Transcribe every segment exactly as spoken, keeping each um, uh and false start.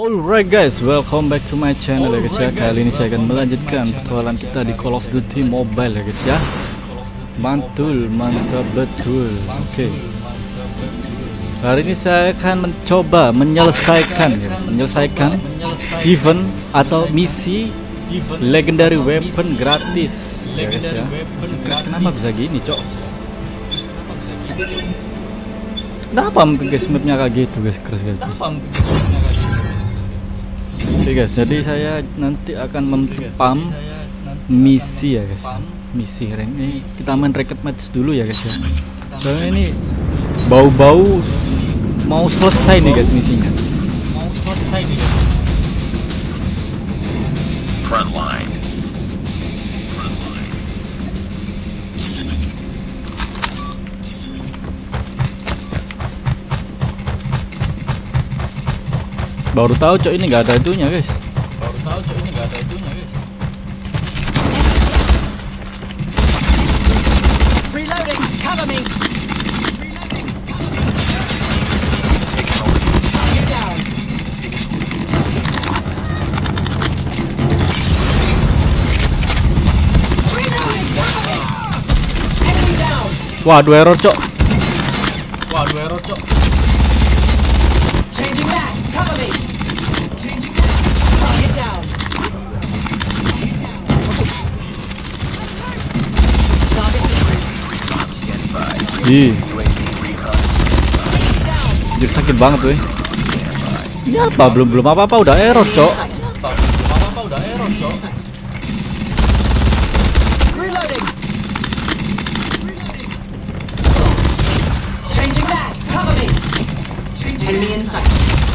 Alright guys, welcome back to my channel ya guys ya. Kali ini saya akan melanjutkan petualangan kita di Call of Duty Mobile ya guys ya. Mantul, mantap betul. Oke. Okay. Hari ini saya akan mencoba menyelesaikan ya, menyelesaikan event atau misi legendary weapon gratis ya guys ya. Guys, kenapa bisa gini, Cok? Kenapa guys mapnya kayak gitu guys, keras guys. Oke guys, jadi saya nanti akan men-spam misi ya guys. Misi rank ini kita main ranked match dulu ya guys ya. Soalnya ini bau-bau mau selesai nih guys misinya. Mau selesai nih guys. Frontline. Baru tahu cok ini nggak ada itunya guys. Baru tahu cok ini nggak ada itunya guys. Reloading, cover me. Reloading, cover me. Get down. Reloading, cover me. Enemy down. Waduh error cok. Waduh error cok. Changing back, cover me. Ih, jadi sakit banget weh. Ini apa? Belum belum apa apa udah error cok. Apa apa udah error cok. Changing back, cover me. Enemy in sight.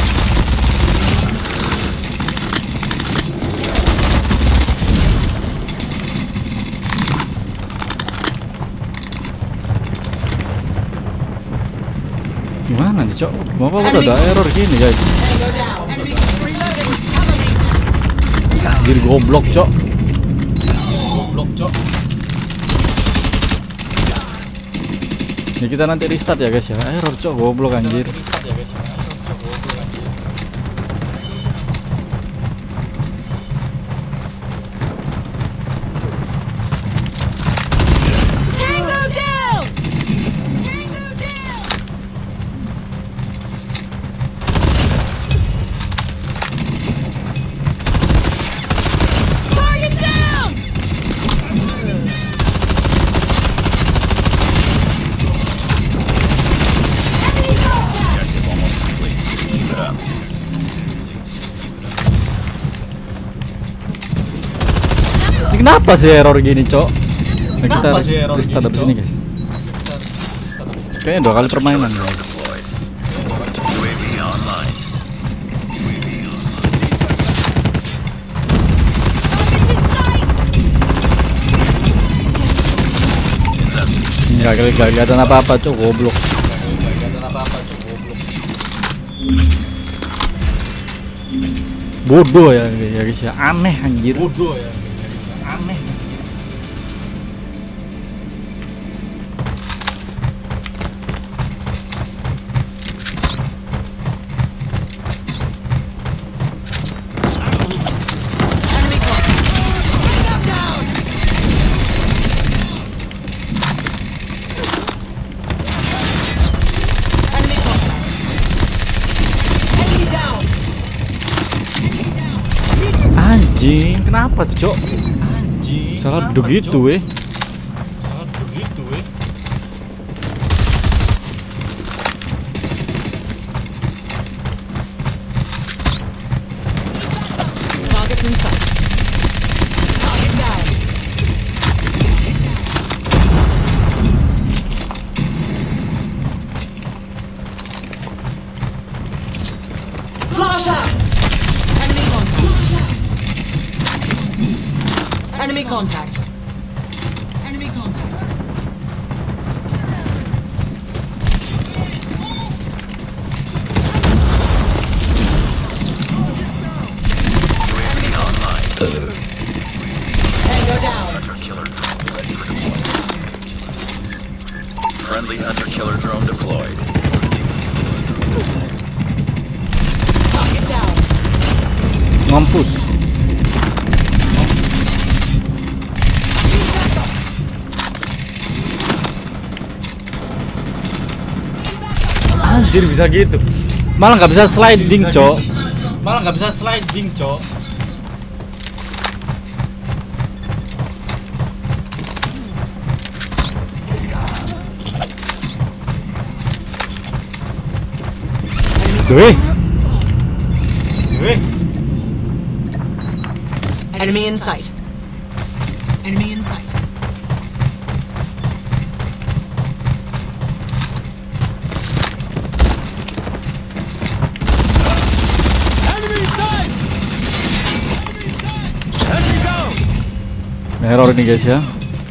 Gimana nih cok? Bapak udah ada error gini guys. Anjir goblok cok. Goblok cok. Ini kita nanti restart ya guys ya. Error cok, goblok anjir. Kenapa sih error gini cok? Nah, kita restart abis ini guys. Kayaknya dua kali permainan guys. Nggak kali gak kelihatan apa-apa cok, goblok. Bodoh ya guys ya, aneh anjir. Bodoh ya. Aneh. Anjing, kenapa tuh cok? Salah begitu weh. Salah begitu weh. Target in sight. Target down. Flash out. Enemy contact. Enemy contact. Enemy contact. Enemy online. Tango down. Hunter killer drone ready for deployment. Friendly hunter killer drone deployed. Target down. Mampus. Anjir bisa gitu. Malah nggak bisa sliding, cok. Malah nggak bisa sliding, cok. Weh. Weh. Enemy in sight. Enemy in sight. Enemy in sight. Enemy down. Error ini guys ya.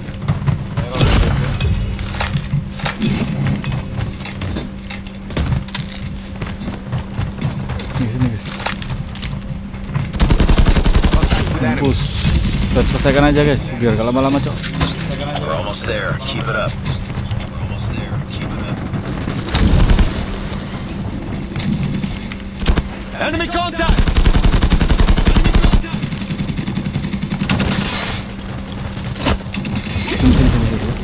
Mampus. Kita selesaikan aja guys, biar gak lama-lama cok. We're almost there. Keep it up. We're almost there. Keep it up. Enemy contact. Sini sini sini dulu.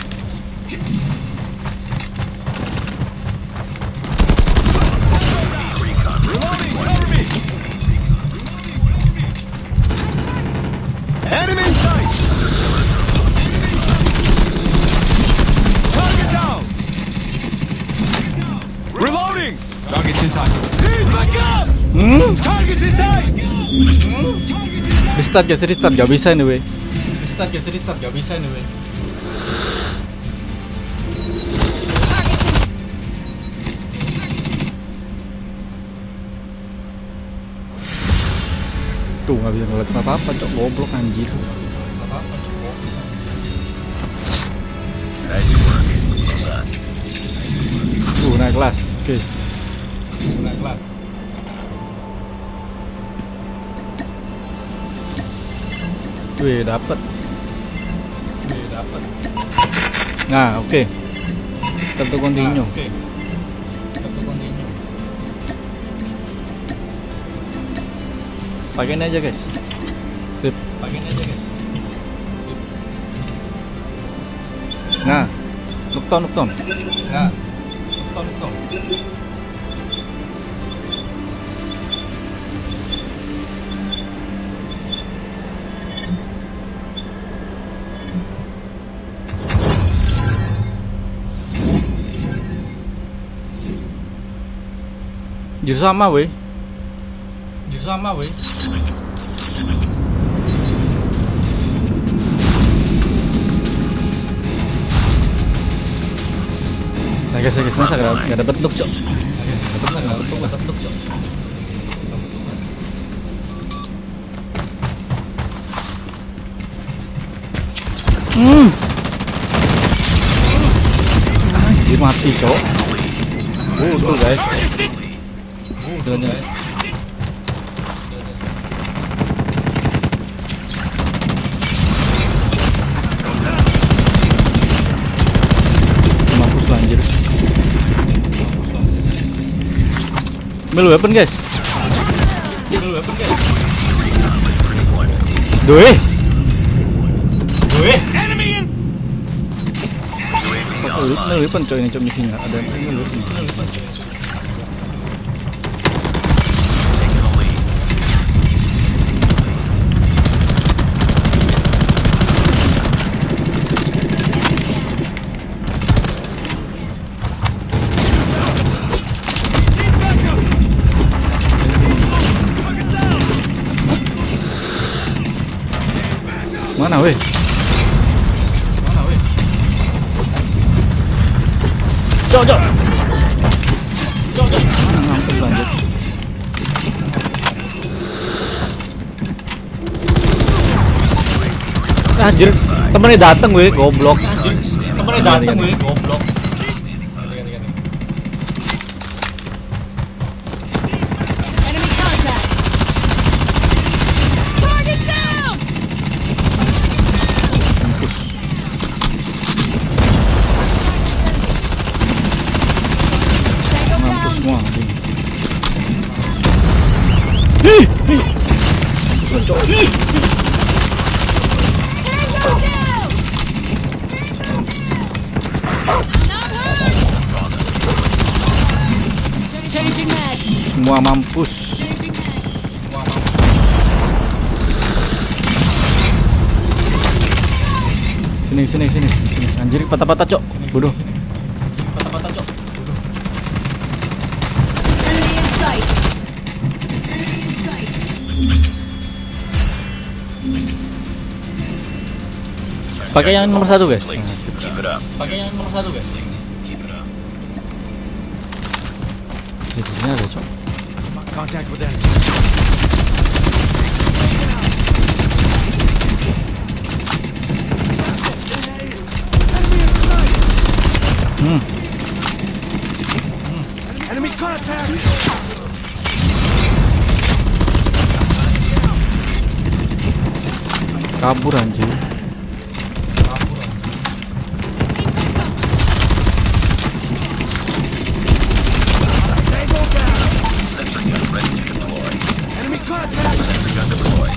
Reloading. Cover me. Enemy in sight. Target down. Reloading. Target's in sight. Need backup. Hmm? Target's in sight. Restart guys, restart gak bisa ini weh. Restart guys, restart gak bisa ini weh. Tuh nggak bisa ngeliat apa-apa cok, goblok anjir. Nice work. Tuh naik kelas, oke. Naik kelas. Wih dapet. Wih dapet. Nah oke. Okay. Tentu continue. Nah, okay. Tentu continue. Pagain aja guys. Sip. Pagain aja guys. Sip. Nah, nukton nukton. Nah, nukton nukton. Justru sama weh. Justru sama weh. Nah guys, guys, masa gak, gak dapet look cok. Gak dapet look, gak dapet look cok. Hmm. Anjir mati cok. Oh tuh guys. Tuh guys. Mampus lah anjir. Ambil weapon guys. Ambil weapon guys. Doi. Doi. Ambil weapon coy, ini coy misinya. Ada ambil weapon. Mana weh? Mana weh? Jauh, jauh. Jauh, jauh. Ngampus lanjut. Anjir, temennya dateng weh, goblok. Anjir, temennya dateng weh, goblok. cok. Changing mag. Semua mampus. Sini sini sini sini. Anjir patah-patah cok. Bodoh. Patah-patah cok. Bodoh. Enemy in sight. Enemy in sight. Pakai yang nomor satu guys. Keep it up. Pakai yang nomor satu guys. Keep it up. Di sini ada cok. Contact with enemy. Hmm. Enemy contact. Kabur anjir. Sentry gun ready to deploy. Enemy contact. Sentry gun deployed.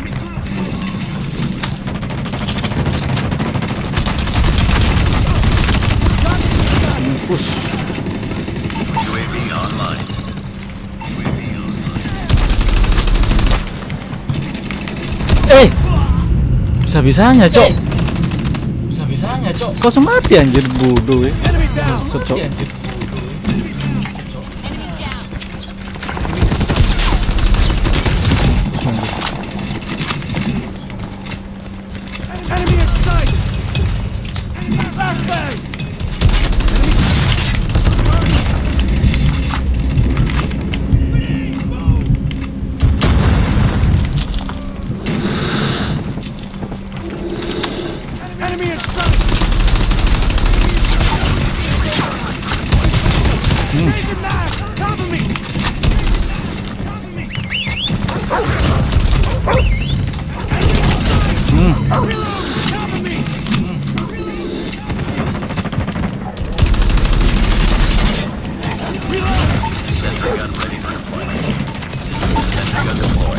Push. U A V online. U A V online. Eh, bisa-bisanya cok. Bisa-bisanya, Cok. Kok semati anjir bodoh ya. Enemy down. Cok. Enemy in sight. Flashbang. Enemy in sight. Changing mag. Cover me. Cover me. Reload. Cover me. Reload. Sentry gun ready for deployment. Sentry gun deployed.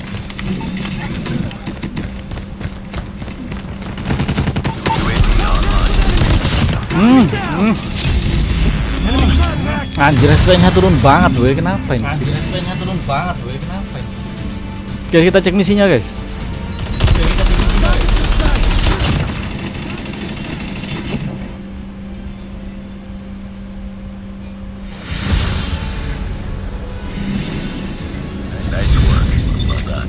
U A V online. Hmm. hmm. Enemy contact. Anjir S P-nya turun banget weh, kenapa ini? Anjir, S P-nya turun banget, weh. Kenapa ini? Oke, kita cek misinya guys. Oke, kita cek misi, guys. Nice work. Well done.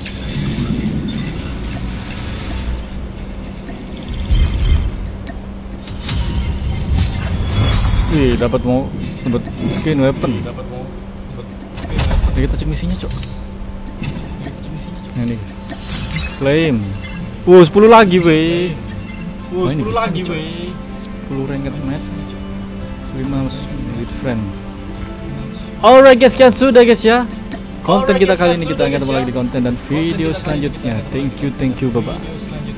Wih, dapat mau dapat skin weapon. Dapat mau dapat Oke, kita cek misinya cok. kita cek misinya, Cok. Nah, ini guys. Flame. Wow, sepuluh lagi weh. Wuh, Oh, ini sepuluh bisa, lagi, Cok. weh. sepuluh ranked match. lima with friend. Alright guys, kan sudah guys ya. Konten Alright, kita guys, kali kan ini kita sudah, akan guys, ketemu ya. lagi di konten dan video kita kali ini selanjutnya. kita- Thank you, thank you, bye bye. Video selanjutnya.